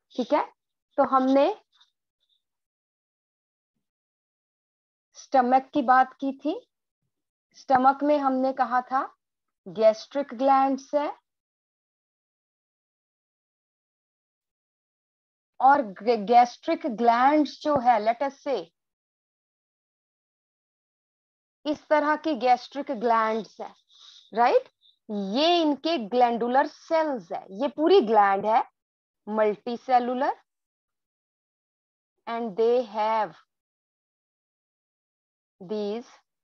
ठीक है, तो हमने स्टमक की बात की थी। स्टमक में हमने कहा था गैस्ट्रिक ग्लैंड्स है, और गैस्ट्रिक ग्लैंड्स जो है, लेट अस से इस तरह की गैस्ट्रिक ग्लैंड्स है, राइट। ये इनके ग्लैंडुलर सेल्स है, ये पूरी ग्लैंड है, multi cellular, and they have these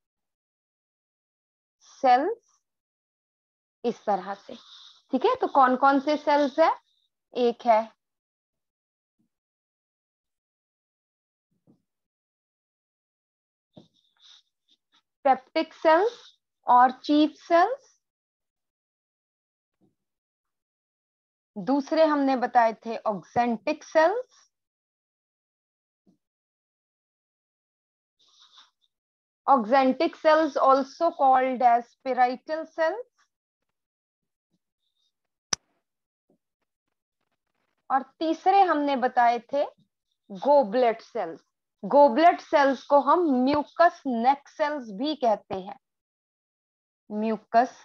cells इस तरह से। ठीक है, तो कौन कौन से सेल्स है? एक है पेप्टिक सेल्स और चीफ सेल्स, दूसरे हमने बताए थे oxyntic cells, oxyntic cells also called as parietal cells, और तीसरे हमने बताए थे गोबलेट सेल्स। गोबलेट सेल्स को हम म्यूकस नेक सेल्स भी कहते हैं, म्यूकस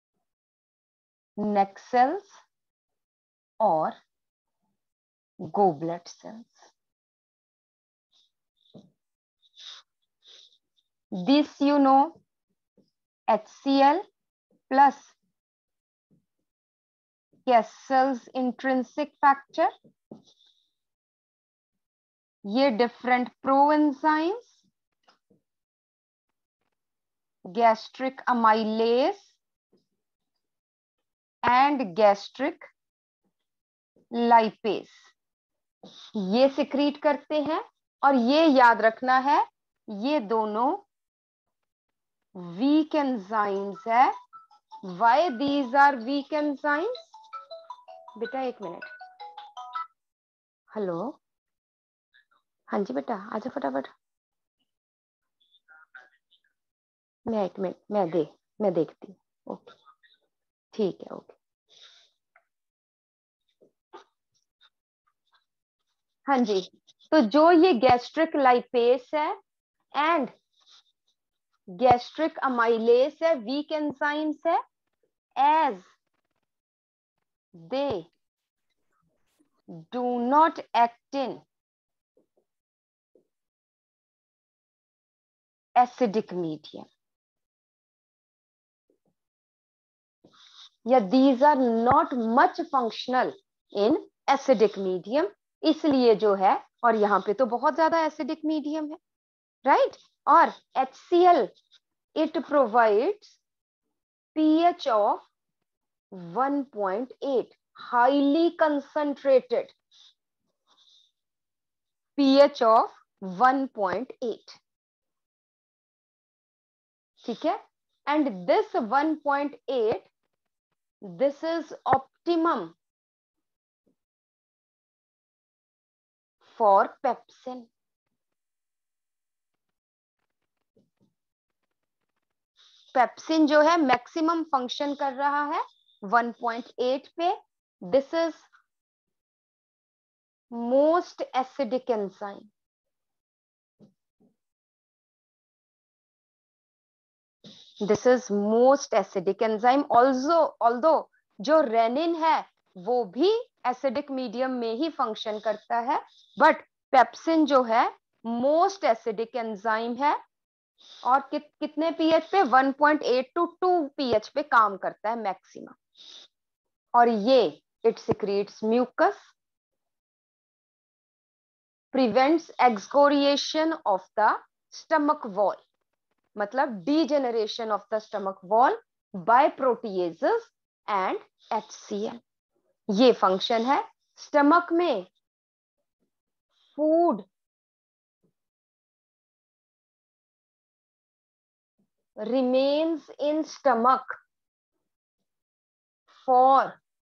नेक सेल्स और goblet cells. This you know, HCl plus Cassell's intrinsic factor, ये different proenzymes, gastric amylase and gastric lipase, ये सिक्रीट करते हैं। और ये याद रखना है, ये दोनों वीक एंजाइम्स है। Why these are weak enzymes? बेटा एक मिनट, हेलो, हाँ जी बेटा आजा फटाफट। मैं एक मिनट, मैं देखती हूँ। ओके ठीक है, ओके। हाँ जी, तो जो ये गैस्ट्रिक लाइपेस है एंड गैस्ट्रिक अमाइलेज है, वीक एंजाइम्स है, as they do not act in acidic medium, या these are not much functional in acidic medium, इसलिए जो है, और यहाँ पे तो बहुत ज्यादा एसिडिक मीडियम है, राइट। और HCl it provides pH of 1.8, highly concentrated pH of 1.8, ठीक है। and this 1.8, this is optimum for pepsin। Pepsin जो है मैक्सिमम फंक्शन कर रहा है 1.8 पे। This is most acidic enzyme, this is most acidic enzyme. Although जो रेनिन है वो भी एसिडिक मीडियम में ही फंक्शन करता है, बट पेप्सिन जो है मोस्ट एसिडिक एंजाइम है, और कितने पीएच पे? 1.8 to 2 पीएच पे काम करता है मैक्सिमम। और ये it secretes mucus, prevents excoriation of the stomach wall, मतलब degeneration of the stomach wall by proteases and HCl। ये फंक्शन है। स्टमक में food remains in stomach for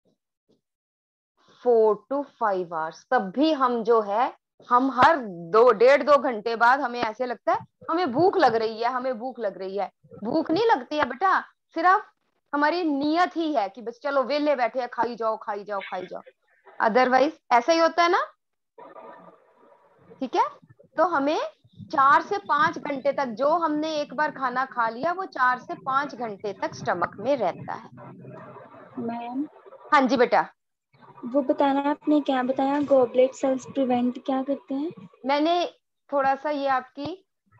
4 to 5 hours। तब भी हम जो है, हम हर 1.5-2 घंटे बाद हमें ऐसे लगता है हमें भूख लग रही है, हमें भूख लग रही है। भूख नहीं लगती है बेटा, सिर्फ हमारी नियत ही है कि बस चलो वेले बैठे हैं, खाई जाओ खाई जाओ खाई जाओ। अदरवाइज ऐसा ही होता है ना, ठीक है। तो हमें 4 से 5 घंटे तक, जो हमने एक बार खाना खा लिया वो 4 से 5 घंटे तक स्टमक में रहता है। मैम हाँ जी बेटा। वो बताना, आपने क्या बताया, गॉबलेट सेल्स प्रिवेंट क्या करते हैं? मैंने थोड़ा सा ये आपकी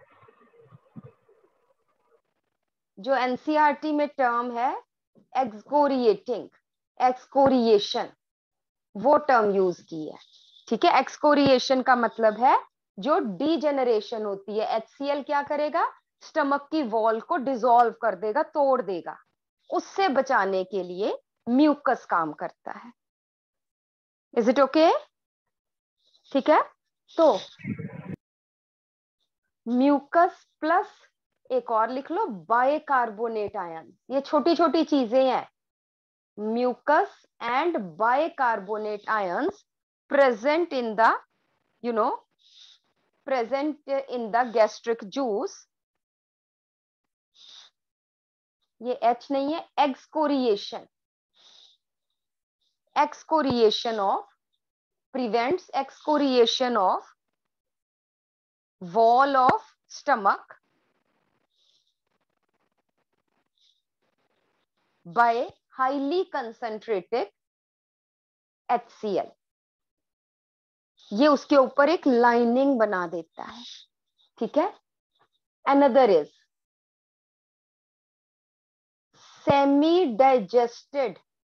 जो एनसीईआरटी में टर्म है एक्सकोरिएटिंग, एक्सकोरिएशन, वो टर्म यूज की है, ठीक है। एक्सकोरिएशन का मतलब है जो डीजेनरेशन होती है, HCl क्या करेगा, स्टमक की वॉल को डिसॉल्व कर देगा, तोड़ देगा, उससे बचाने के लिए म्यूकस काम करता है। Is it okay? ठीक है। तो म्यूकस प्लस एक और लिख लो, बाइकार्बोनेट आयन, ये छोटी छोटी चीजें हैं। mucus and bicarbonate ions present in the, you know, present in the gastric juice. ये H नहीं है, excoriation, excoriation of, prevents excoriation of wall of stomach by highly concentrated HCl. ये उसके ऊपर एक लाइनिंग बना देता है, ठीक है। Another is semi digested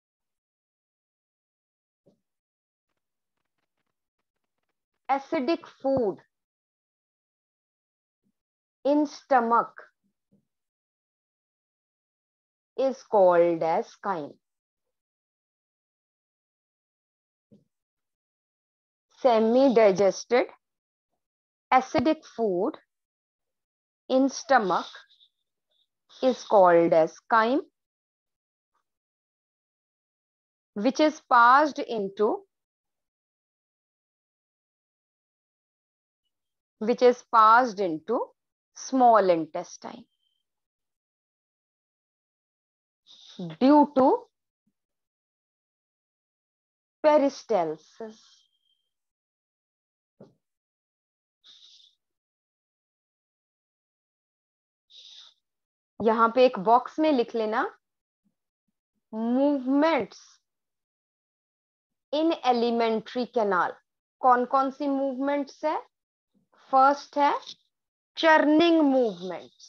acidic food in stomach is called as chyme. Semi-digested acidic food in stomach is called as chyme, which is passed into small intestine due to peristalsis. यहां पे एक box में लिख लेना, movements इन elementary canal. कौन कौन सी movements है? फर्स्ट है चर्निंग मूवमेंट्स,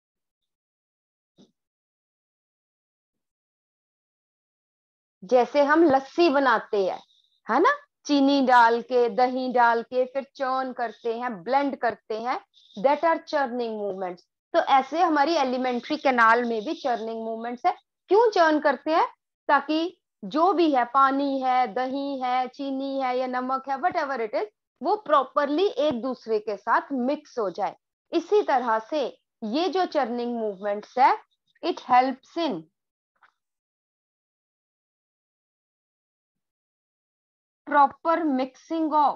जैसे हम लस्सी बनाते हैं, है ना, चीनी डाल के, दही डाल के, फिर चर्न करते हैं, ब्लेंड करते हैं, दैट आर चर्निंग मूवमेंट्स। तो ऐसे हमारी एलिमेंट्री कैनाल में भी चर्निंग मूवमेंट्स है। क्यों चर्न करते हैं? ताकि जो भी है, पानी है, दही है, चीनी है या नमक है, वट एवर इट इज, वो प्रॉपरली एक दूसरे के साथ मिक्स हो जाए। इसी तरह से ये जो चर्निंग मूवमेंट्स है, it helps in proper mixing of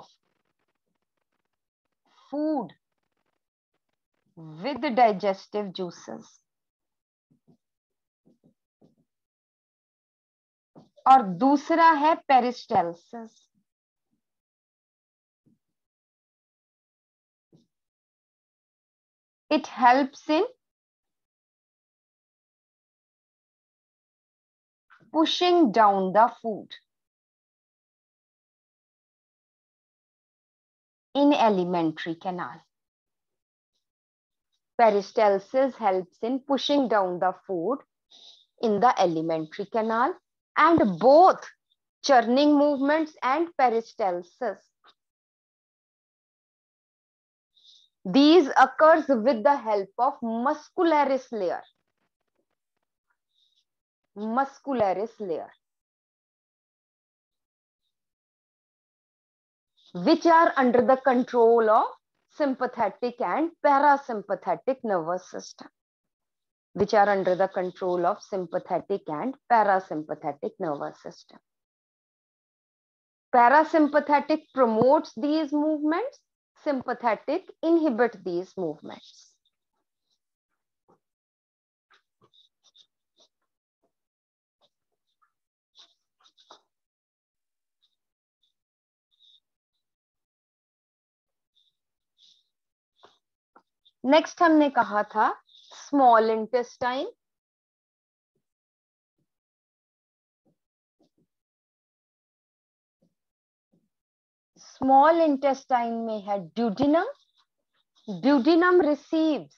food with digestive juices। और दूसरा है peristalsis. It helps in pushing down the food in alimentary canal। Peristalsis helps in pushing down the food in the alimentary canal, and both churning movements and peristalsis, these occurs with the help of muscularis layer, muscularis layer, which are under the control of sympathetic and parasympathetic nervous system, which are under the control of sympathetic and parasympathetic nervous system. Parasympathetic promotes these movements, sympathetic inhibit these movements. Next हमने कहा था small intestine, small intestine में है duodenum, duodenum receives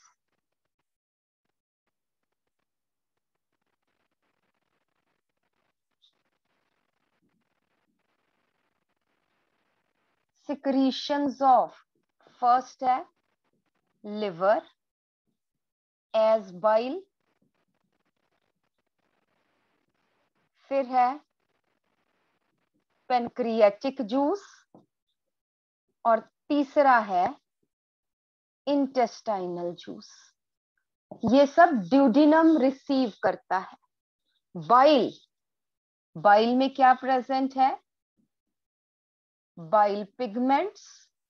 secretions of, first है liver as bile, फिर है pancreatic juice, और तीसरा है इंटेस्टाइनल जूस। ये सब ड्यूडिनम रिसीव करता है। बाइल, बाइल में क्या प्रेजेंट है? Bile pigments,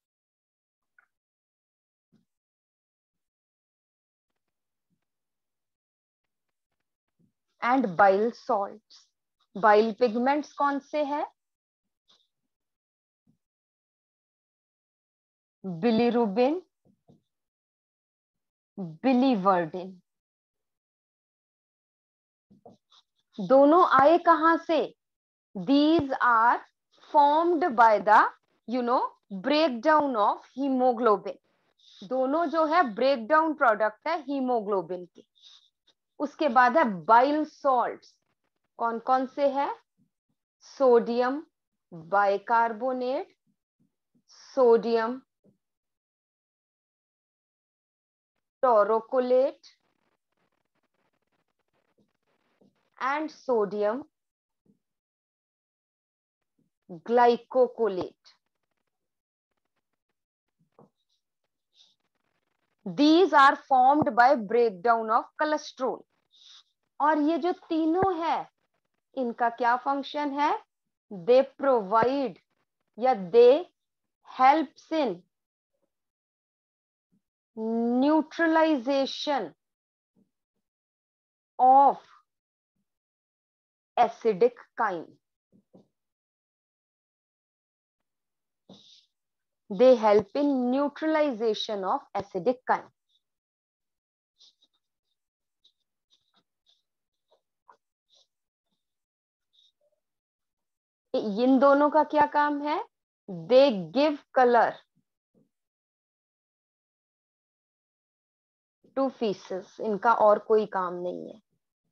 and bile salts. Bile pigments कौन से हैं? Bilirubin, biliverdin. दोनों आए कहां से? These are formed by the breakdown of hemoglobin। दोनों जो है ब्रेकडाउन प्रोडक्ट है हीमोग्लोबिन के। उसके बाद है बाइल सॉल्ट्स, कौन कौन से है? Sodium bicarbonate, sodium taurocholate and sodium glycocholate. These are formed by breakdown of cholesterol। और ये जो तीनों है इनका क्या फंक्शन है? दे प्रोवाइड या they helps in neutralization of acidic chyme. They help in neutralization of acidic kind। इन दोनों का क्या काम है? They give color to feces। इनका और कोई काम नहीं है।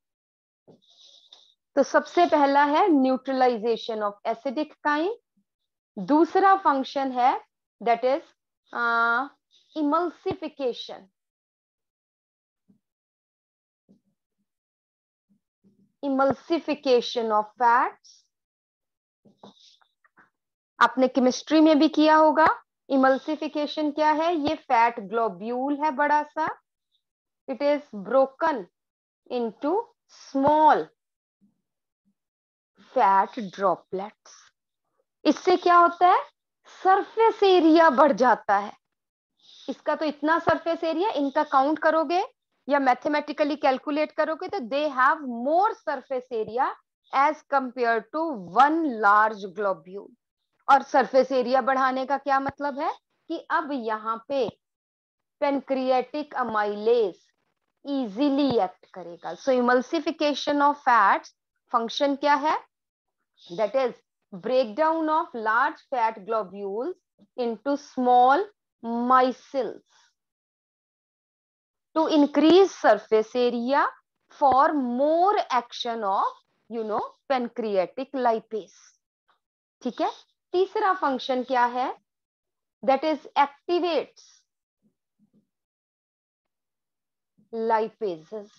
तो सबसे पहला है न्यूट्रलाइजेशन ऑफ एसिडिक काइन। दूसरा फंक्शन है that is emulsification. Emulsification of fats, आपने केमिस्ट्री में भी किया होगा। इमल्सिफिकेशन क्या है? ये फैट ग्लोब्यूल है बड़ा सा, it is broken into small fat droplets. इससे क्या होता है? सरफेस एरिया बढ़ जाता है। इसका तो इतना सरफेस एरिया, इनका काउंट करोगे या मैथमेटिकली कैलकुलेट करोगे तो they have more surface area as compare to one large globule. और सरफेस एरिया बढ़ाने का क्या मतलब है? कि अब यहाँ पे पेनक्रियाटिक अमाइलेज इजीली एक्ट करेगा। So emulsification of fats function क्या है? That is breakdown of large fat globules into small micelles to increase surface area for more action of pancreatic lipase। ठीक है। तीसरा फंक्शन क्या है? that is activates lipases।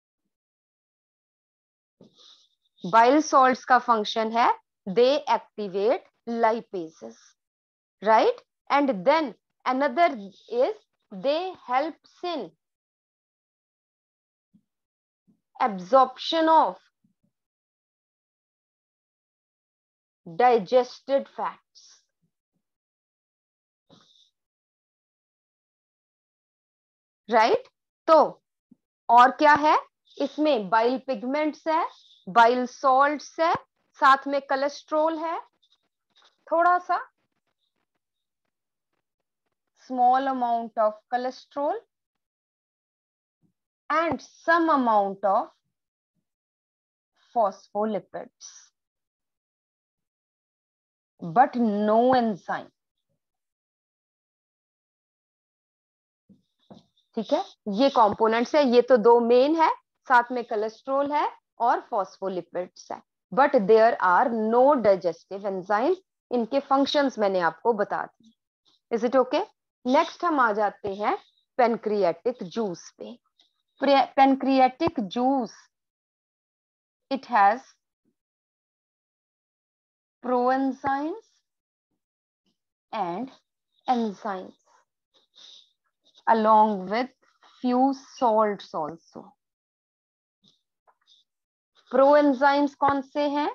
bile salts का function है they activate lipases, right? And then another is they helps in absorption of digested fats, right? तो और क्या है इसमें? बाइल पिगमेंट्स है, बाइल सॉल्ट्स है, साथ में कोलेस्ट्रॉल है, थोड़ा सा small amount of cholesterol and some amount of phospholipids, but no enzyme. ठीक है, ये कंपोनेंट्स है, ये तो दो मेन है, साथ में कोलेस्ट्रॉल है और फॉस्फोलिपिड्स है, but there are no digestive enzymes. इनके फंक्शंस मैंने आपको बता दिए. Is it okay? नेक्स्ट हम आ जाते हैं पेनक्रियाटिक जूस पे. Pancreatic juice, it has proenzymes and enzymes along with few salts also. Proenzymes कौन से हैं?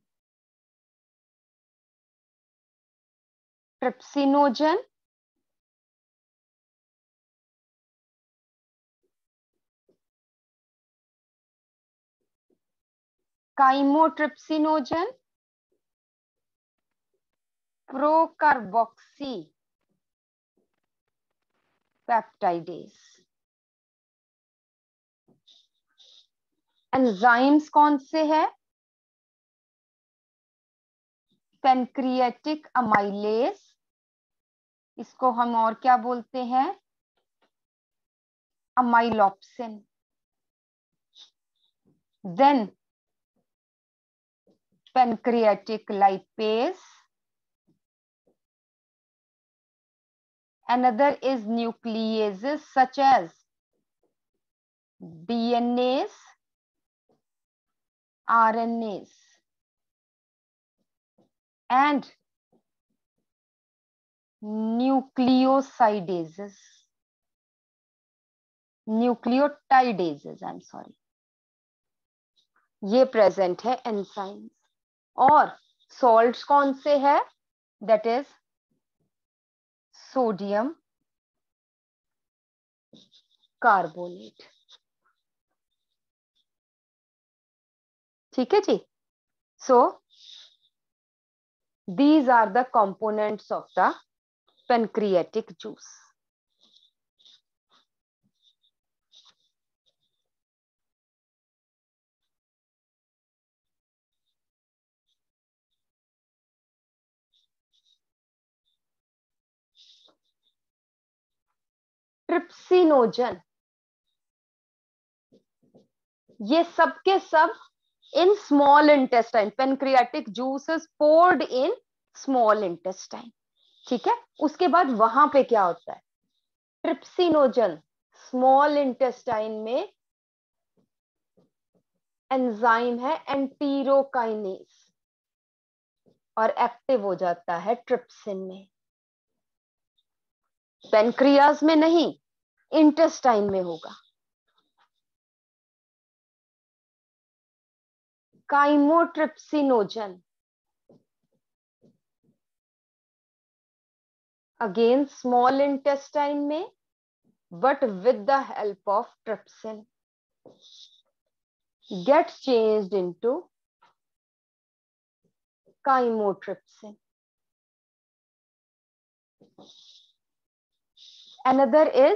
Trypsinogen, chymotrypsinogen, procarboxy peptidase. Enzymes कौन से हैं? पेनक्रियाटिक अमाइलेज, इसको हम और क्या बोलते हैं? Amylopsin. Then pancreatic lipase, another is nucleases such as DNase, RNase, and nucleosidases, nucleotidases, I'm sorry. ये प्रेजेंट है एंजाइम्स. और सॉल्ट्स कौन से है? That is sodium carbonate. ठीक है जी. So these are the components of the pancreatic juice. Trypsinogen, ये सब के सब in small intestine. Pancreatic juice is poured in small intestine. ठीक है, उसके बाद वहां पे क्या होता है? ट्रिप्सिनोजन स्मॉल इंटेस्टाइन में एंजाइम है एंटीरोकाइनेज और एक्टिव हो जाता है ट्रिप्सिन में. पेनक्रियाज में नहीं, इंटेस्टाइन में होगा. काइमोट्रिप्सिनोजन अगेन स्मॉल इंटेस्टाइन में, but with the help of trypsin gets changed into chymotrypsin. Another is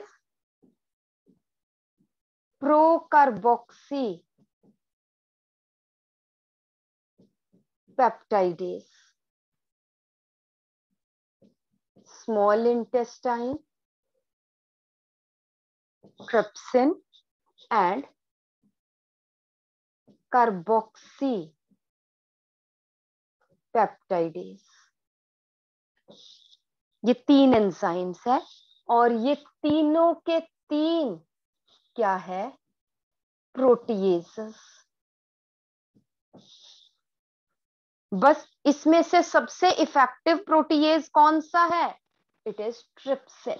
procarboxy peptidase. Small intestine, trypsin and carboxy peptidase. ये तीन एंजाइम्स है और ये तीनों के तीन क्या है? प्रोटीएजेस. बस इसमें से सबसे इफेक्टिव प्रोटीएज कौन सा है? It is trypsin.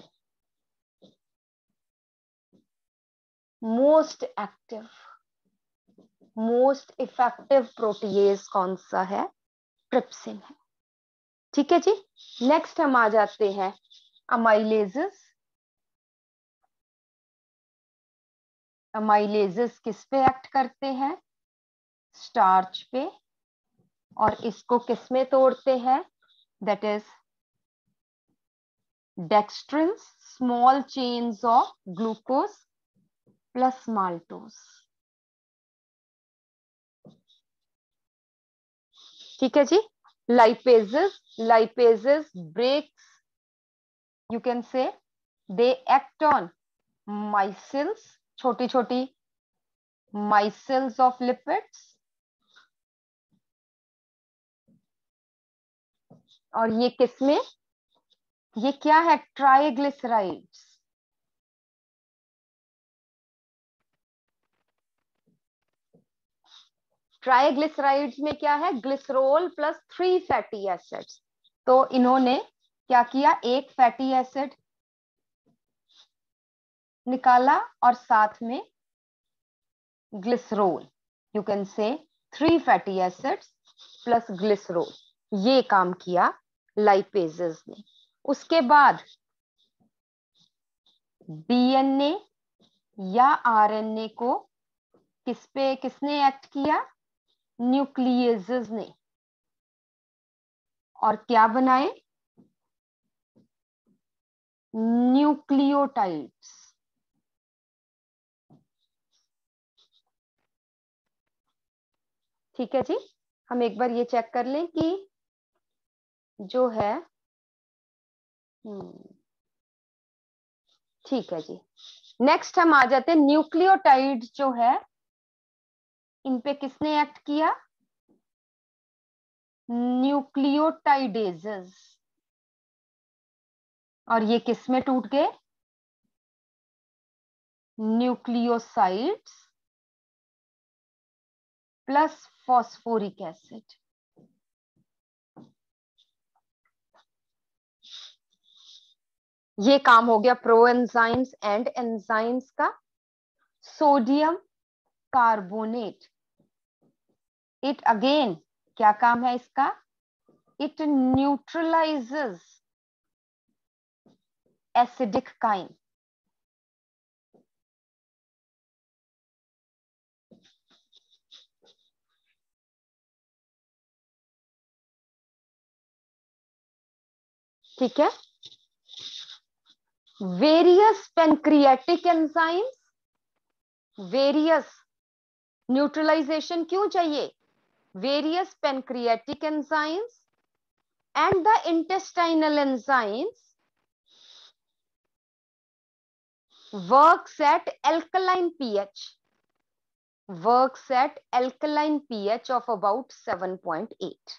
Most active, most effective protease कौन सा है? ट्रिप्सिन है. ठीक है जी. नेक्स्ट हम आ जाते हैं अमाइलेजेस. अमाइलेजेस किस पे एक्ट करते हैं? स्टार्च पे. और इसको किस में तोड़ते हैं? That is dextrins, small chains of glucose plus maltose. ठीक है जी। Lipases breaks, you can say, they act on माइसिल्स, छोटी छोटी माइसिल्स ऑफ लिपिड्स, और ये किसमें, ये क्या है, ट्राइग्लिसराइड्स। ट्राइग्लिसराइड्स में क्या है, ग्लिसरॉल प्लस 3 फैटी एसिड्स। तो इन्होंने क्या किया, एक फैटी एसिड निकाला और साथ में ग्लिसरॉल, यू कैन से 3 फैटी एसिड्स प्लस ग्लिसरॉल, ये काम किया लाइपेजेस ने। उसके बाद डीएनए या आरएनए को किसने एक्ट किया, न्यूक्लियेजेस ने, और क्या बनाए, न्यूक्लियोटाइड्स। ठीक है जी। हम एक बार ये चेक कर लें कि जो है, ठीक है जी। नेक्स्ट हम आ जाते हैं, न्यूक्लियोटाइड जो है, इन पे किसने एक्ट किया, न्यूक्लियोटाइडेजेस, और ये किस में टूट गए, न्यूक्लियोसाइड्स प्लस फॉस्फोरिक एसिड। ये काम हो गया प्रो एंजाइम्स एंड एंजाइम्स का। सोडियम कार्बोनेट, इट अगेन क्या काम है इसका, इट न्यूट्रलाइजेस एसिडिक काइन। ठीक है। Various pancreatic enzymes, various neutralization क्यों चाहिए, various pancreatic enzymes and the intestinal enzymes works at alkaline pH, of about 7.8.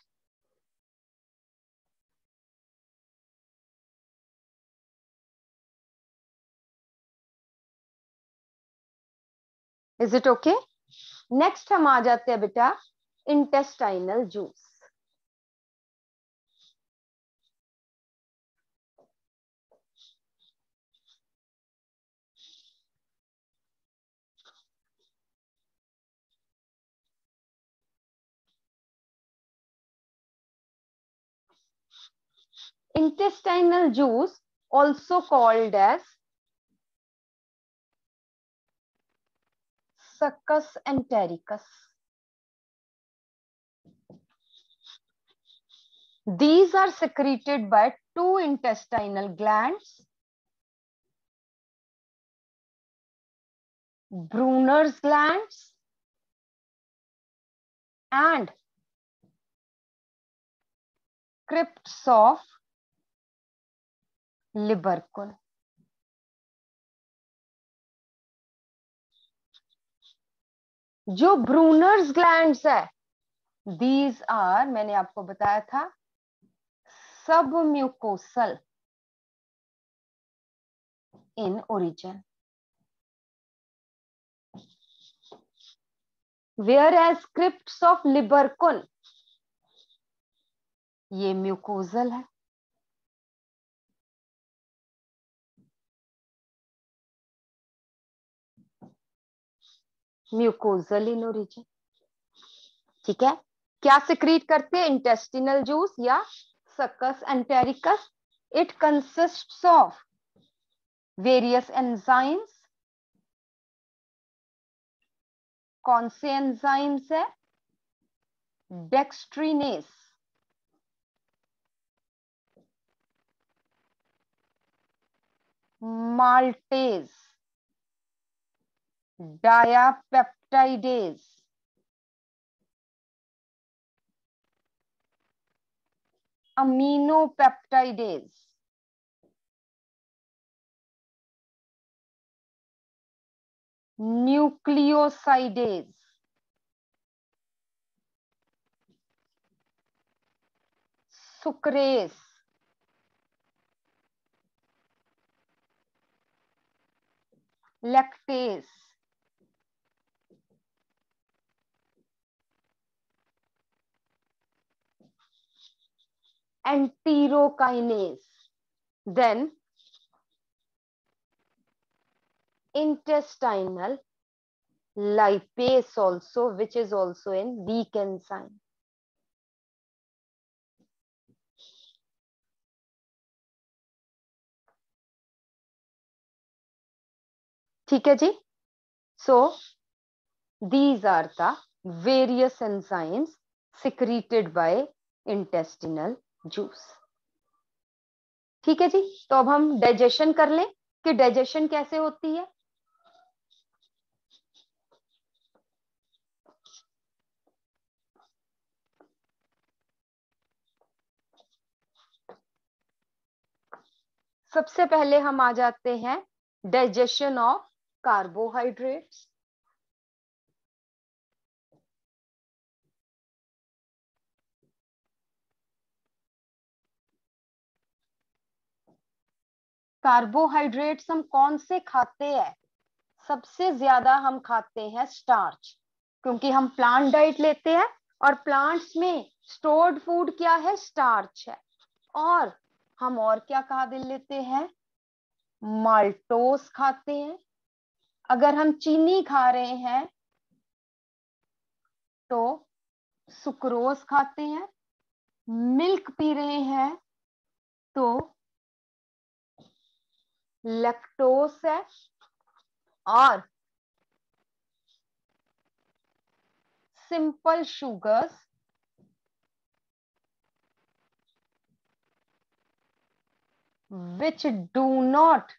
Is it okay? Next हम आ जाते हैं बेटा intestinal juice. Intestinal juice also called as succus entericus. These are secreted by two intestinal glands, Brunner's glands and crypts of Libercul. जो Brunner's glands है, these are, मैंने आपको बताया था, सब mucosal in origin, whereas crypts of Lieberkuhn, ये mucosal है। Mucosal in origin. ठीक है। क्या सिक्रीट करते हैं, इंटेस्टिनल जूस या succus entericus. It consists of various enzymes. कौन से एंजाइम्स है, dextrinase, maltase, dipeptidase, aminopeptidase, nucleosidase, sucrase, lactase, enterokinase, then intestinal lipase also, which is also in weak enzyme. ठीक है जी. So these are the various enzymes secreted by intestinal juice. ठीक है जी. तो अब हम डाइजेशन कर लें कि डाइजेशन कैसे होती है. सबसे पहले हम आ जाते हैं डाइजेशन ऑफ कार्बोहाइड्रेट्स. कार्बोहाइड्रेट्स हम कौन से खाते हैं. सबसे ज्यादा हम खाते हैं स्टार्च, क्योंकि हम प्लांट डाइट लेते हैं और प्लांट्स में स्टोर्ड फूड क्या है, स्टार्च है. और हम और क्या खा लेते हैं, माल्टोस खाते हैं. अगर हम चीनी खा रहे हैं तो सुक्रोज खाते हैं. मिल्क पी रहे हैं तो लैक्टोस है. और simple sugars which do not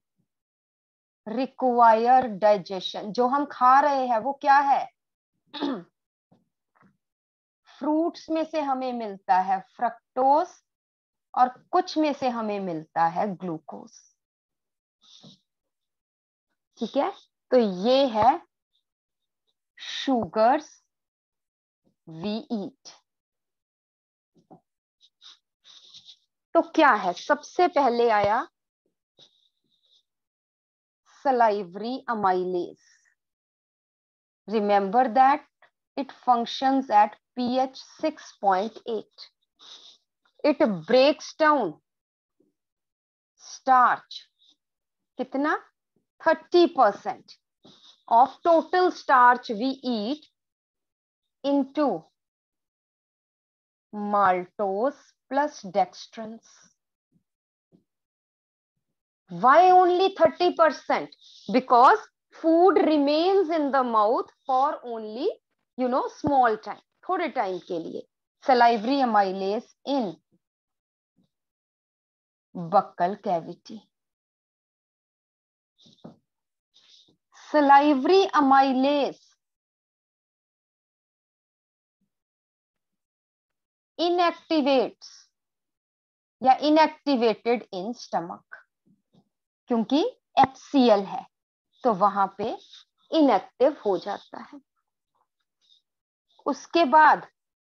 require digestion. जो हम खा रहे हैं वो क्या है, फ्रूट्स में से हमें मिलता है फ्रक्टोज और कुछ में से हमें मिलता है ग्लूकोज. ठीक है. तो ये है शुगर्स वी ईट. तो क्या है, सबसे पहले आया salivary amylase. Remember that it functions at pH 6.8. It breaks down starch. कितना, 30% of total starch we eat into maltose plus dextrins. Why only 30%? Because food remains in the mouth for only, small time, थोड़े time के लिए. Salivary amylase in buccal cavity. Salivary amylase inactivates या inactivated in stomach. क्योंकि HCl है तो वहां पे inactive हो जाता है. उसके बाद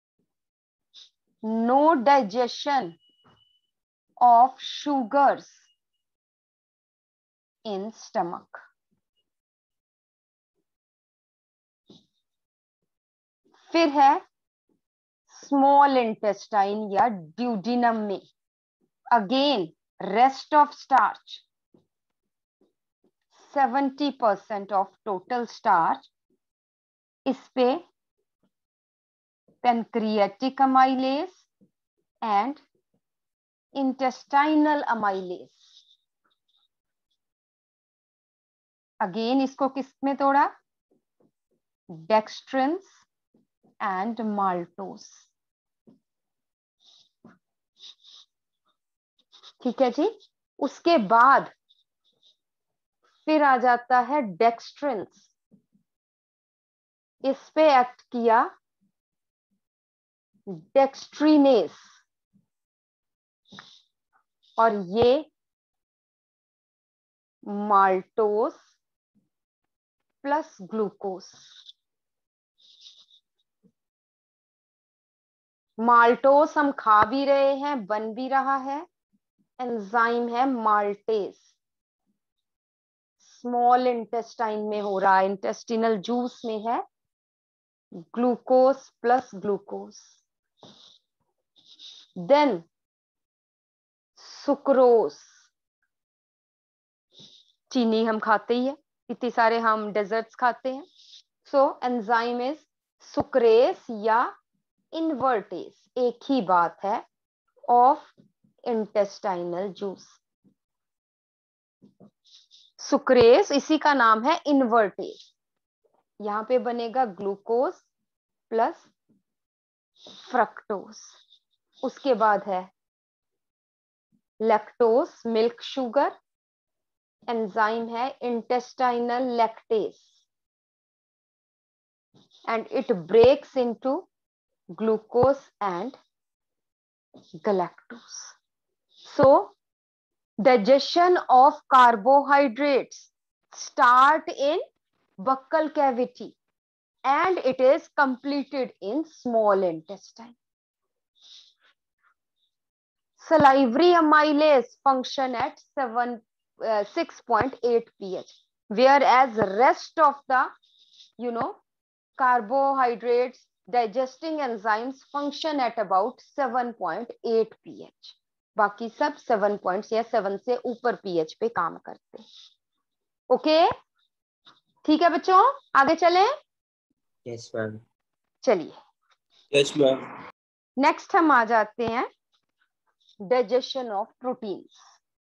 no digestion of sugars in stomach. फिर है स्मॉल इंटेस्टाइन या ड्यूडिनम में again rest of starch. 70% of total starch. इस पे pancreatic amylase and intestinal amylase. Again इसको किस में तोड़ा, डेक्स्ट्रिन्स एंड माल्टोस. ठीक है जी. उसके बाद फिर आ जाता है डेक्स्ट्रिन्स इस पे एक्ट किया डेक्स्ट्रीनेस, और ये माल्टोस प्लस ग्लूकोस। माल्टोस हम खा भी रहे हैं, बन भी रहा है, एंजाइम है माल्टेस, स्मॉल इंटेस्टाइन में हो रहा है, इंटेस्टिनल जूस में है, glucose plus glucose. Then sucrose, चीनी हम खाते ही है, इतने सारे हम डेजर्ट्स खाते हैं। सो एंजाइम इज सुक्रेस या इन्वर्टेस, एक ही बात है, ऑफ इंटेस्टाइनल जूस। सुक्रेस इसी का नाम है इन्वर्टेस। यहां पे बनेगा ग्लूकोज प्लस फ्रक्टोज। उसके बाद है लैक्टोज, मिल्क शुगर, एंजाइम है intestinal lactase, and it breaks into glucose and galactose. So digestion of carbohydrates start in buccal cavity and it is completed in small intestine. Salivary amylase function at 6.8 pH, whereas rest of the carbohydrates digesting enzymes function at about 7.8 pH. बाकी सब 7 points या 7 से ऊपर pH पे काम करते हैं। Okay, ठीक है बच्चों, आगे चलें। Yes ma'am. चलिए यस मैम। नेक्स्ट हम आ जाते हैं digestion of proteins.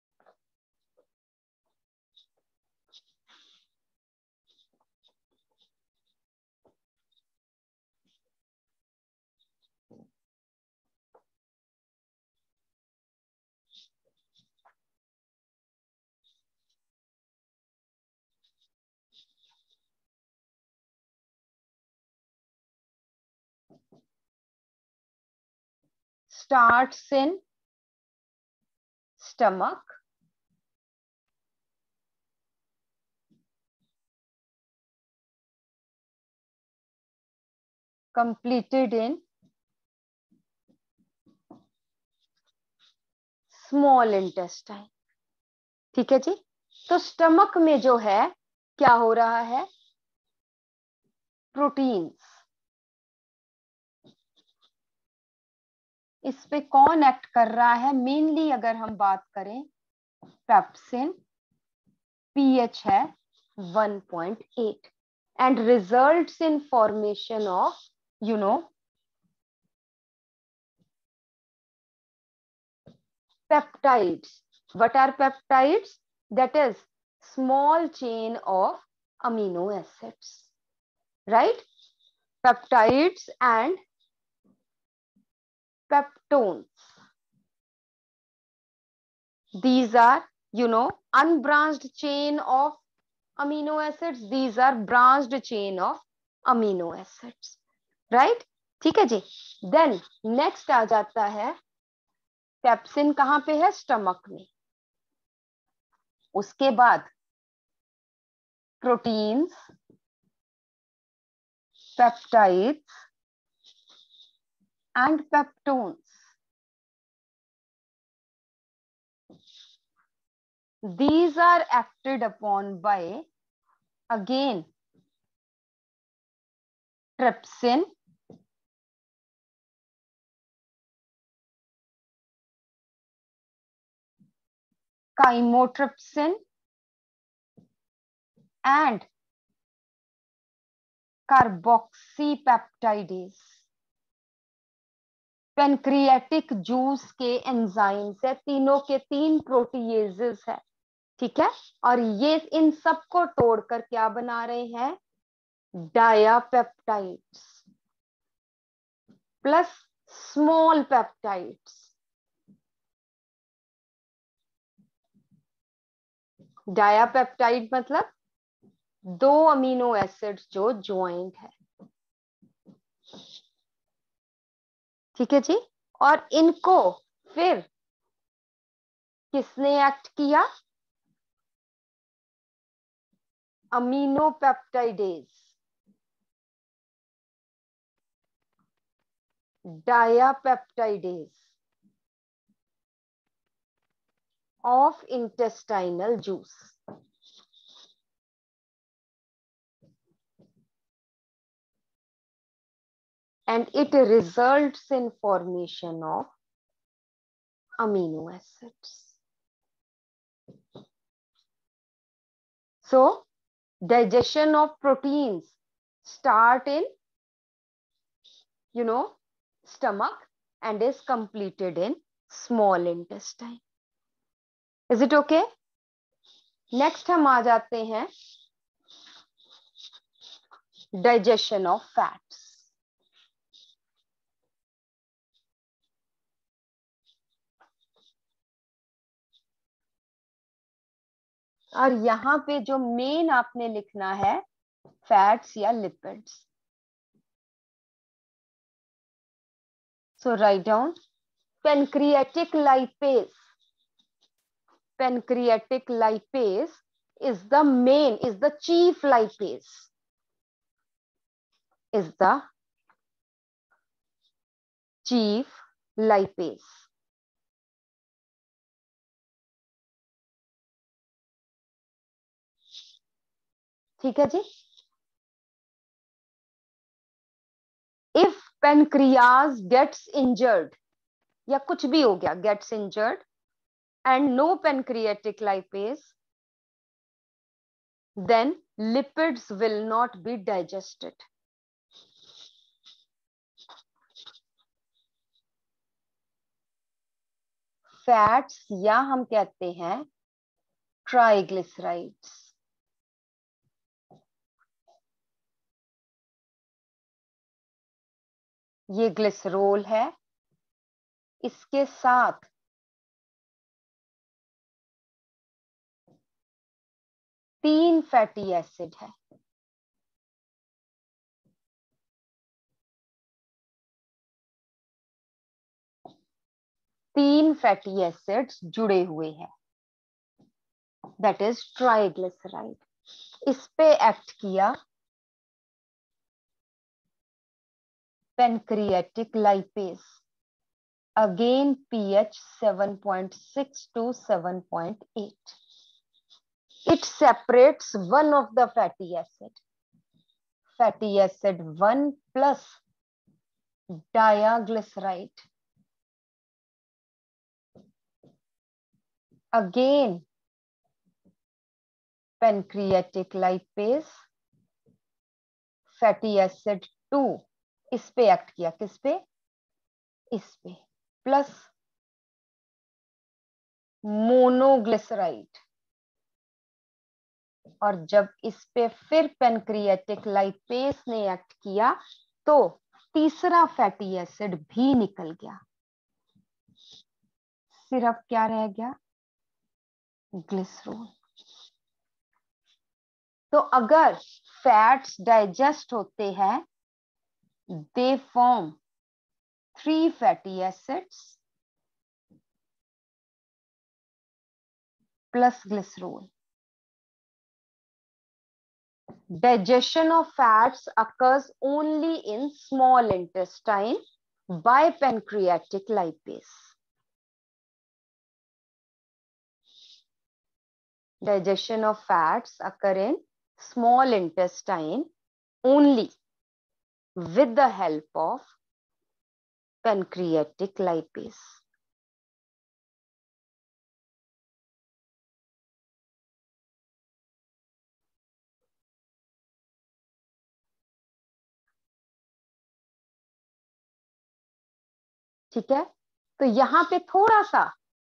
starts in stomach, completed in small intestine. ठीक है जी, तो स्टमक में जो है क्या हो रहा है, प्रोटीन्स। इस पे कौन एक्ट कर रहा है, मेनली अगर हम बात करें पेप्सिन, पीएच है 1.8 and results in formation of peptides. What are peptides? That is small chain of amino acids, right? Peptides and peptones. These are, unbranched chain of amino acids. These are branched chain of amino acids, right? ठीक है जी। Then next आ जाता है pepsin, कहां पे है, stomach में। उसके बाद proteins, peptides and peptones. These are acted upon by again trypsin, chymotrypsin and carboxypeptidase। Pancreatic juice के एंजाइम्स है, तीनों के तीन प्रोटीएजेस है, ठीक है। और ये इन सबको तोड़कर क्या बना रहे हैं, dipeptides plus small peptides. Dipeptide मतलब दो अमीनो एसिड्स जो ज्वाइंट है, ठीक है जी। और इनको फिर किसने एक्ट किया? Aminopeptidase, dipeptidase of intestinal juice. And it results in formation of amino acids. So digestion of proteins start in stomach and is completed in small intestine. Is it okay? Next हम आ जाते हैं digestion of fats. और यहां पे जो main आपने लिखना है फैट्स या lipids. So write down pancreatic lipase. Pancreatic lipase is the chief lipase. Is the chief lipase. ठीक है जी. If pancreas gets injured या कुछ भी हो गया, gets injured and no pancreatic lipase, then lipids will not be digested. Fats या हम कहते हैं ट्राइग्लिसराइड्स. ये ग्लिसरॉल है, इसके साथ तीन फैटी एसिड है. तीन फैटी एसिड्स जुड़े हुए हैं, दैट इज ट्राइग्लिसराइड. इस पे एक्ट किया pancreatic lipase, again pH 7.6 to 7.8. It separates one of the fatty acid 1 plus diaglyceride. Again pancreatic lipase, fatty acid 2 इस पे एक्ट किया, किस पे? इस पे, प्लस मोनोग्लिसराइड. और जब इस पे फिर पेनक्रिएटिक लाइपेज ने एक्ट किया तो तीसरा फैटी एसिड भी निकल गया, सिर्फ क्या रह गया? ग्लिसरॉल. तो अगर फैट्स डाइजेस्ट होते हैं, they form 3 fatty acids plus glycerol. Digestion of fats occurs only in small intestine by pancreatic lipase. Digestion of fats occur in small intestine only with the help of pancreatic lipase. ठीक है. तो यहाँ पे थोड़ा सा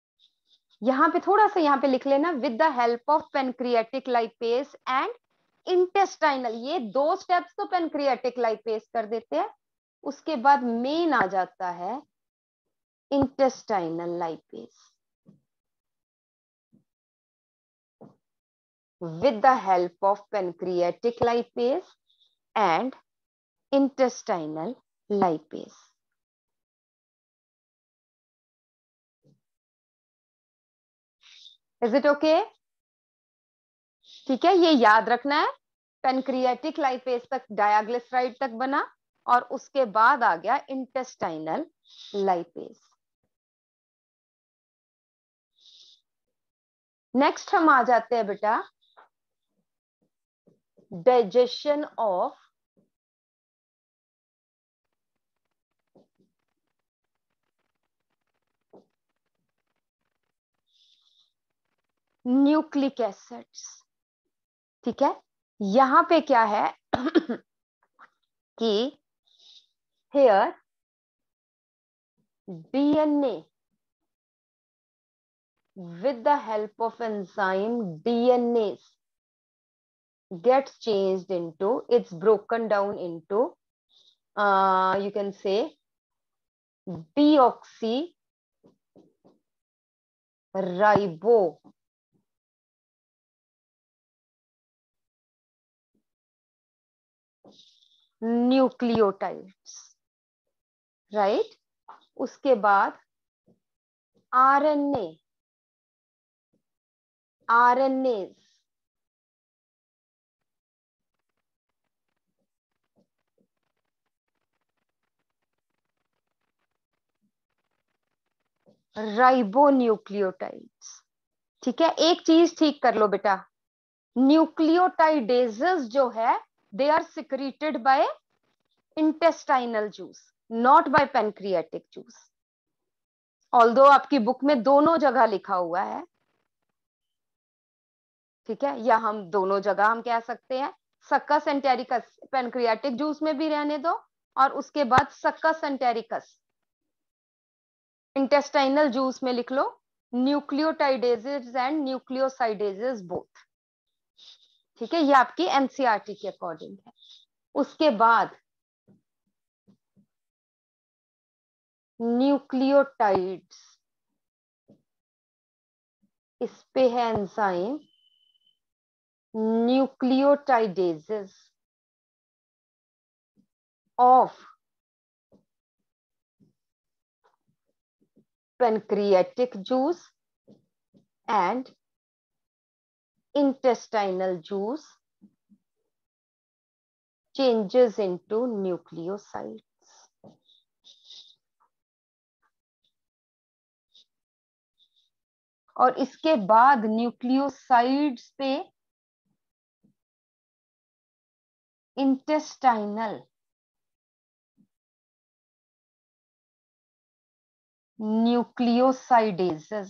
यहाँ पे लिख लेना, with the help of pancreatic lipase and intestinal. ये 2 स्टेप्स तो पेनक्रिएटिक लाइपेज कर देते हैं, उसके बाद मेन आ जाता है intestinal lipase. With the help of pancreatic lipase and intestinal lipase. Is it okay? ठीक है, ये याद रखना है। पेनक्रियाटिक लाइपेज तक डायाग्लिसराइड तक बना और उसके बाद आ गया इंटेस्टाइनल लाइपेज। नेक्स्ट हम आ जाते हैं बेटा डाइजेशन ऑफ न्यूक्लिक एसिड्स। ठीक है, यहां पे क्या है कि here DNA with the help of enzyme DNA gets changed into, it's broken down into you can say deoxyribo nucleotides, right. उसके बाद आरएनए राइबोन्यूक्लियोटाइड्स। ठीक है, एक चीज ठीक कर लो बेटा, न्यूक्लियोटाइडेजेस जो है they are secreted by intestinal juice, not by pancreatic juice. Although आपकी बुक में दोनों जगह लिखा हुआ है, ठीक है, या हम दोनों जगह हम कह सकते हैं सक्कस एंटेरिकस पेनक्रियाटिक जूस में भी रहने दो और उसके बाद सक्कस एंटेरिकस इंटेस्टाइनल जूस में लिख लो, न्यूक्लियोटाइडेजेस एंड न्यूक्लियोसाइडेजेस बोथ। ठीक है, ये आपकी एनसीईआरटी के अकॉर्डिंग है। उसके बाद न्यूक्लियोटाइड्स, इस पे है enzyme nucleotidases of pancreatic juice and intestinal juice changes into nucleosides. और इसके बाद न्यूक्लियोसाइड्स पे इंटेस्टाइनल न्यूक्लियोसाइडेजेस,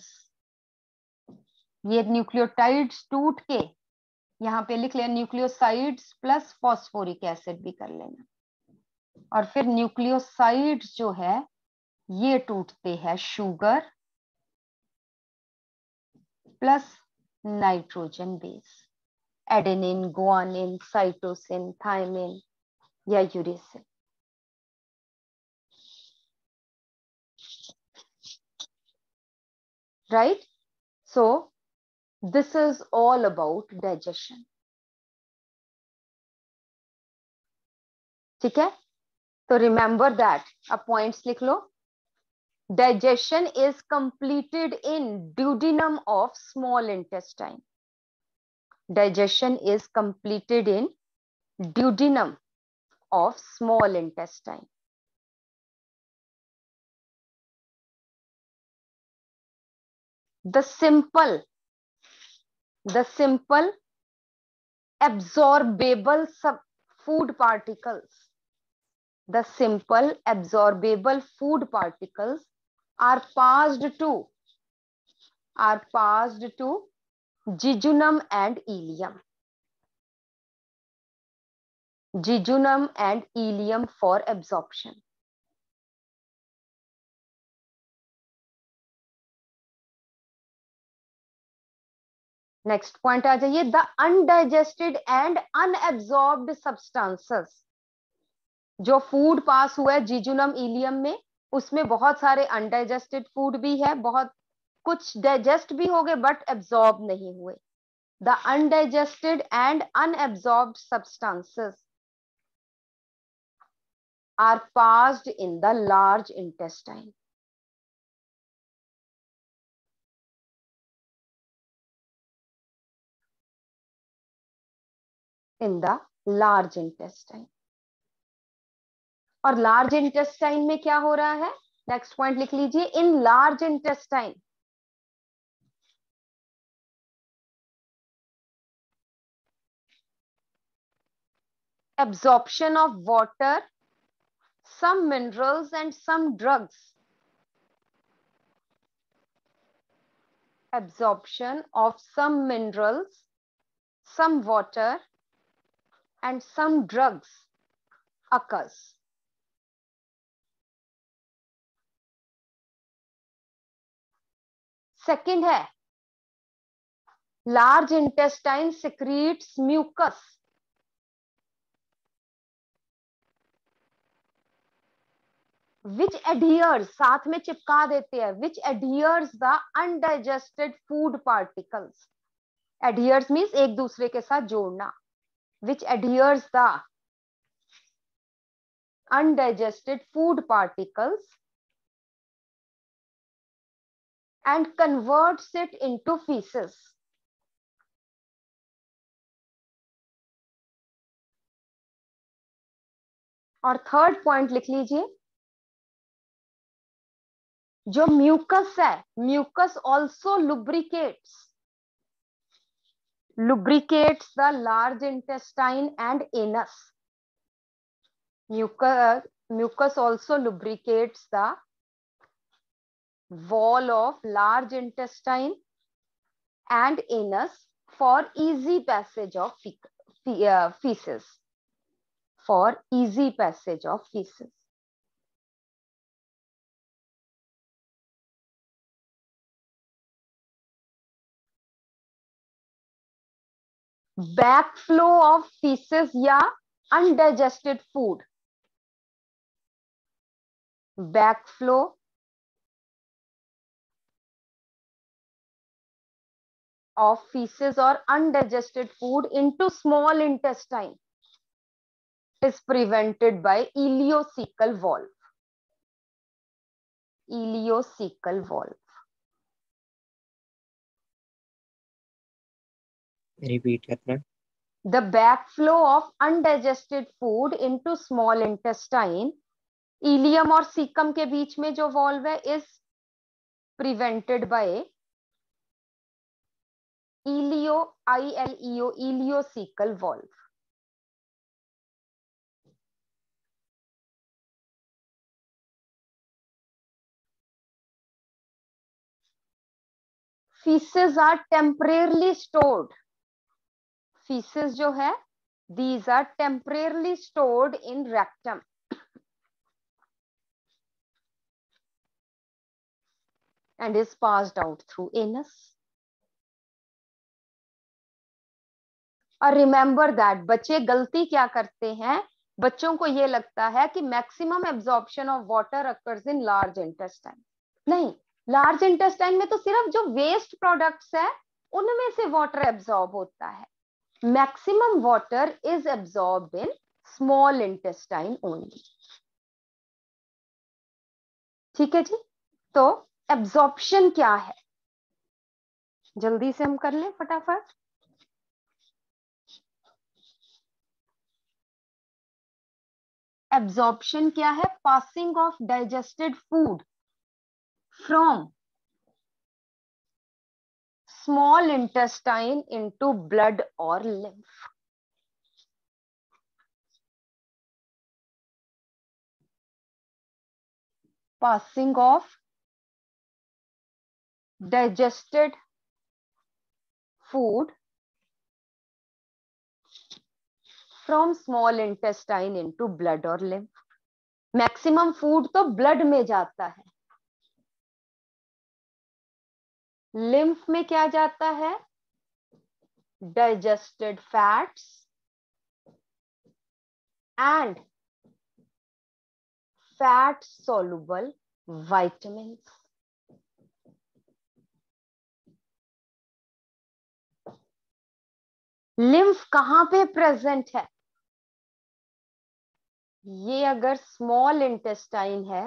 ये न्यूक्लियोटाइड्स टूट के यहां पे लिख लिया न्यूक्लियोसाइड्स प्लस फॉस्फोरिक एसिड भी कर लेना, और फिर न्यूक्लियोसाइड्स जो है ये टूटते हैं sugar plus nitrogen base, adenine, guanine, cytosine, thymine या uracil. Right, so this is all about digestion. ठीक है, तो रिमेंबर दैट, अब पॉइंट्स लिख लो। Digestion is completed in duodenum of small intestine. Digestion is completed in duodenum of small intestine. The simple absorbable food particles, the simple absorbable food particles are passed to jejunum and ileum. Jejunum and ileum for absorption. Next point आ जाइए, the undigested and unabsorbed substances, जो food pass हुआ है जिजुनम ilium में, उसमें बहुत सारे undigested food भी है, बहुत कुछ डाइजेस्ट भी हो गए बट एब्सॉर्ब नहीं हुए। The undigested and unabsorbed substances are passed in the large intestine. In the large intestine. और लार्ज इंटेस्टाइन में क्या हो रहा है, नेक्स्ट पॉइंट लिख लीजिए, in large intestine absorption of water, some minerals and some drugs. Absorption of some minerals, some water and some drugs occurs. Second है, large intestine secretes mucus. Which adheres, साथ में चिपका देते हैं, which adheres the undigested food particles. Adheres means एक दूसरे के साथ जोड़ना. Which adheres the undigested food particles and converts it into feces. और थर्ड पॉइंट लिख लीजिए, जो म्यूकस है, mucus also lubricates the large intestine and anus. Mucus also lubricates the wall of large intestine and anus for easy passage of feces. For easy passage of feces. Backflow of feces या undigested food. Backflow of feces or undigested food into small intestine is prevented by ileocecal valve. Ileocecal valve. Repeat करना. The backflow of undigested food into small intestine, ileum और caecum के बीच में जो valve है, is prevented by ileocecal valve. Feces are temporarily stored. Feces जो है, these are temporarily stored in rectum and is passed out through anus. और remember that, बच्चे गलती क्या करते हैं, बच्चों को ये लगता है कि maximum absorption of water occurs in large intestine. नहीं, लार्ज इंटेस्टाइन में तो सिर्फ जो वेस्ट प्रोडक्ट्स है उनमें से वाटर एब्जॉर्ब होता है. Maximum water is absorbed in small intestine only. ठीक है जी. तो एब्जॉर्प्शन क्या है, जल्दी से हम कर लें फटाफट. एब्जॉर्प्शन क्या है, passing of digested food from small intestine into blood और lymph. Passing of digested food from small intestine into blood और lymph. मैक्सिमम फूड तो ब्लड में जाता है, लिम्फ में क्या जाता है, digested fats and fat soluble vitamins. Lymph कहां पे प्रेजेंट है, ये अगर स्मॉल इंटेस्टाइन है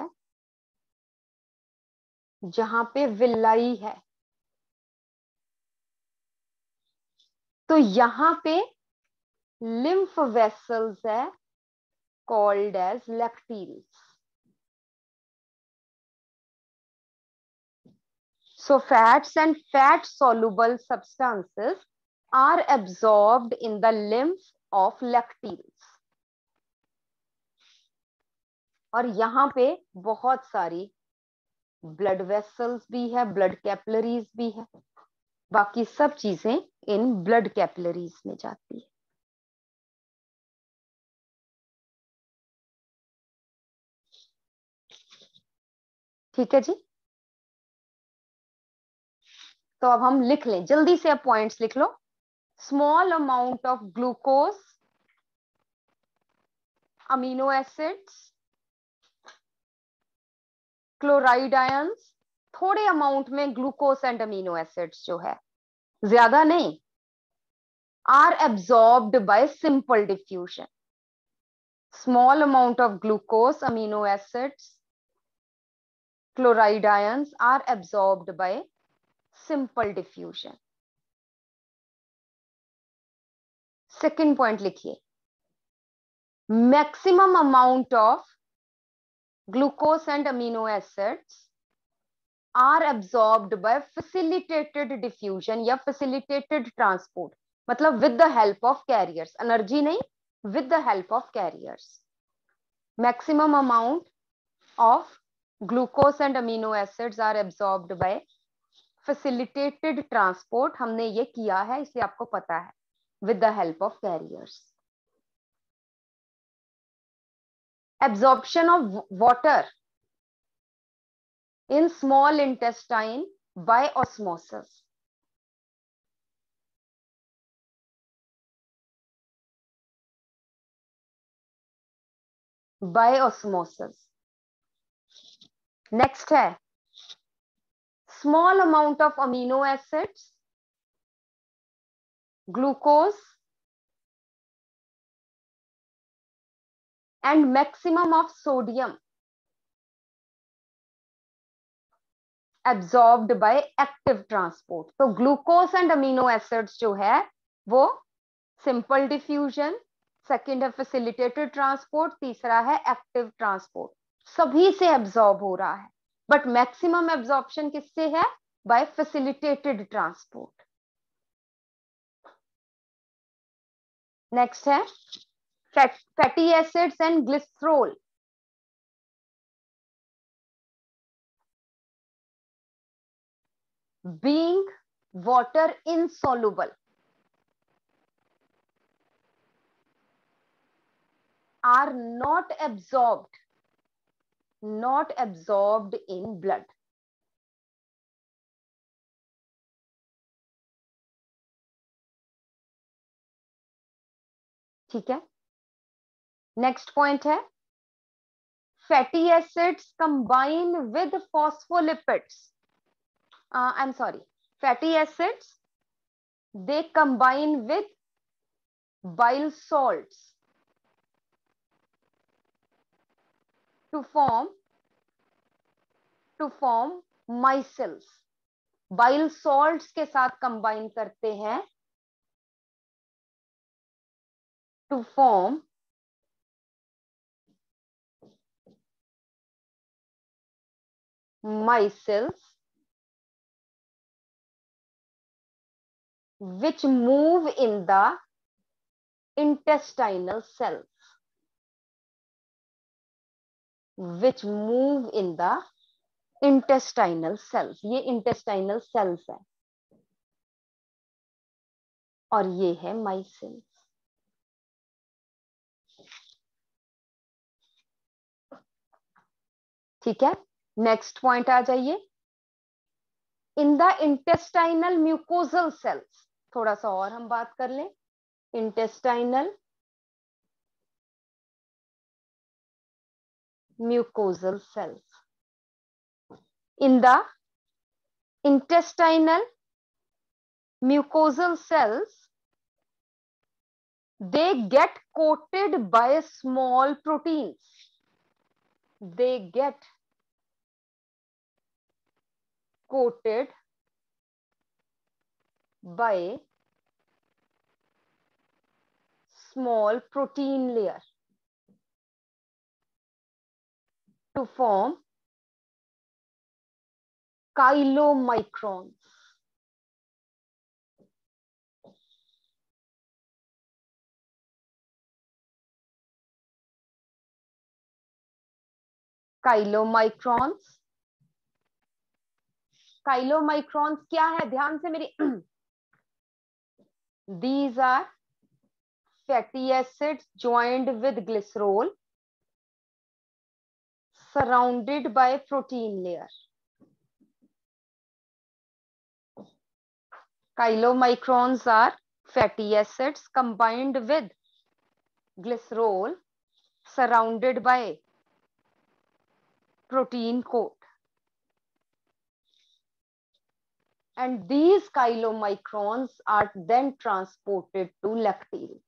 जहां पे विलाई है, तो यहां पे lymph vessels है called as lacteals. So fats and fat soluble substances are absorbed in the lymph of lacteals. और यहाँ पे बहुत सारी ब्लड वेसल्स भी है, ब्लड कैपिलरीज भी है, बाकी सब चीजें इन ब्लड कैपिलरीज में जाती है. ठीक है जी. तो अब हम लिख लें, जल्दी से अब पॉइंट्स लिख लो. Small amount of glucose, amino acids, chloride ions, थोड़े अमाउंट में ग्लूकोज एंड अमीनो एसिड्स जो है, ज्यादा नहीं, are absorbed by simple diffusion. Small amount of glucose, amino acids, chloride ions are absorbed by simple diffusion. Second point लिखिए, maximum amount of glucose and amino acids are absorbed by facilitated diffusion या facilitated transport, मतलब with the help of carriers, energy नहीं, with the help of carriers. Maximum amount of glucose and amino acids are absorbed by facilitated transport. हमने ये किया है इसलिए आपको पता है, with the help of carriers. Absorption of water in small intestine by osmosis. By osmosis. Next है small amount of amino acids, glucose and maximum of sodium absorbed by active transport. तो glucose and amino acids जो है वो simple diffusion, second है facilitated transport, तीसरा है active transport. सभी से absorb हो रहा है, बट मैक्सिमम एब्जॉर्प्शन किससे है? By facilitated transport. नेक्स्ट है fatty acids and glycerol. Being water insoluble are not absorbed in blood. ठीक है. नेक्स्ट पॉइंट है fatty acids combine with phospholipids. I am sorry, fatty acids they combine with bile salts to form micelles. bile salts के साथ combine करते हैं to form micelles which move in the intestinal cells. Which move in the intestinal cells. ये intestinal cells है और ये है micelles. ठीक है. नेक्स्ट पॉइंट आ जाइए. In the intestinal mucosal cells, थोड़ा सा और हम बात कर लें. Intestinal mucosal cells. इन द intestinal mucosal cells they get coated by small proteins. They get coated by small protein layer to form chylomicrons. Chylomicrons क्या है, ध्यान से मेरी these are fatty acids joined with glycerol surrounded by protein layer. Chylomicrons are fatty acids combined with glycerol surrounded by protein coat. And these chylomicrons are then transported to lacteals.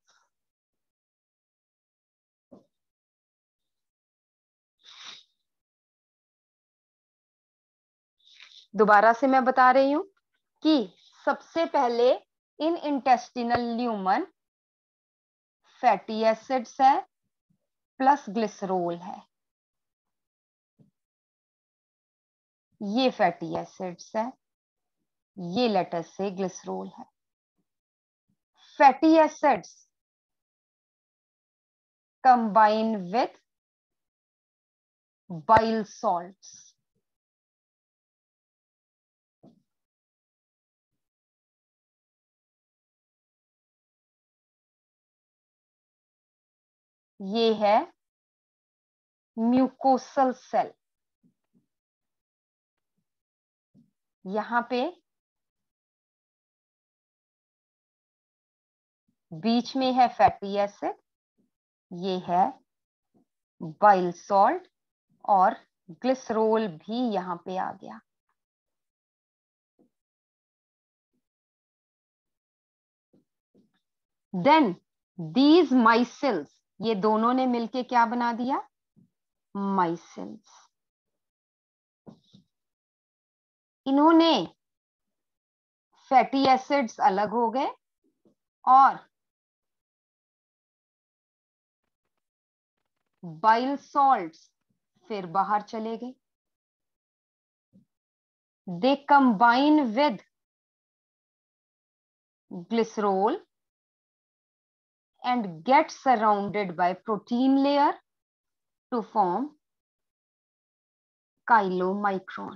दोबारा से मैं बता रही हूं कि सबसे पहले in intestinal lumen fatty acids है प्लस ग्लिसरोल है, ये फैटी एसिड्स है, ये लेटर से ग्लिसरोल है. Fatty acids combine with bile salts. ये है म्यूकोसल सेल. यहां पे बीच में है फैटी एसिड, ये है बाइल सॉल्ट और ग्लिसरोल भी यहां पे आ गया. देन दीज माइसिल्स, ये दोनों ने मिलके क्या बना दिया, माइसिल्स. इन्होंने फैटी एसिड्स अलग हो गए और बाइल सॉल्ट्स फिर बाहर चले गए. They combine with glycerol and get surrounded by protein layer to form chylomicron.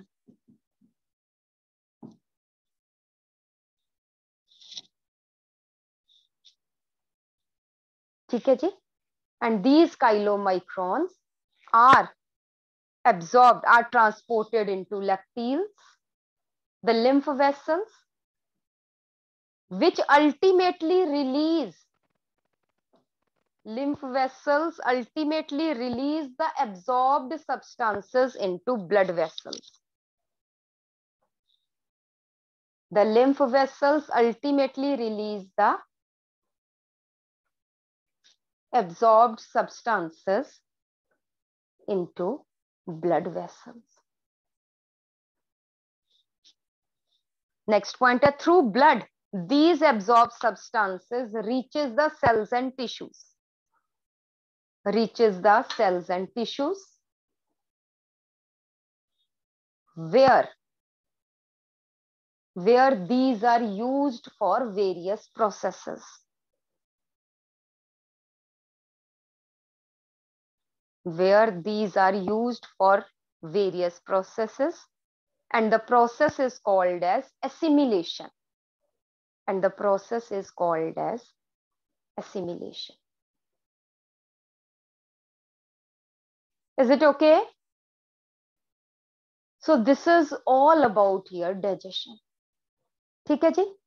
ठीक है जी. And these chylomicrons are absorbed, are transported into lacteals, the lymph vessels, which ultimately release the absorbed substances into blood vessels. The lymph vessels ultimately release the absorbed substances into blood vessels. Next pointer, through blood, these absorbed substances reaches the cells and tissues. Where these are used for various processes. And the process is called as assimilation. Is it okay? So this is all about here digestion. ठीक है जी.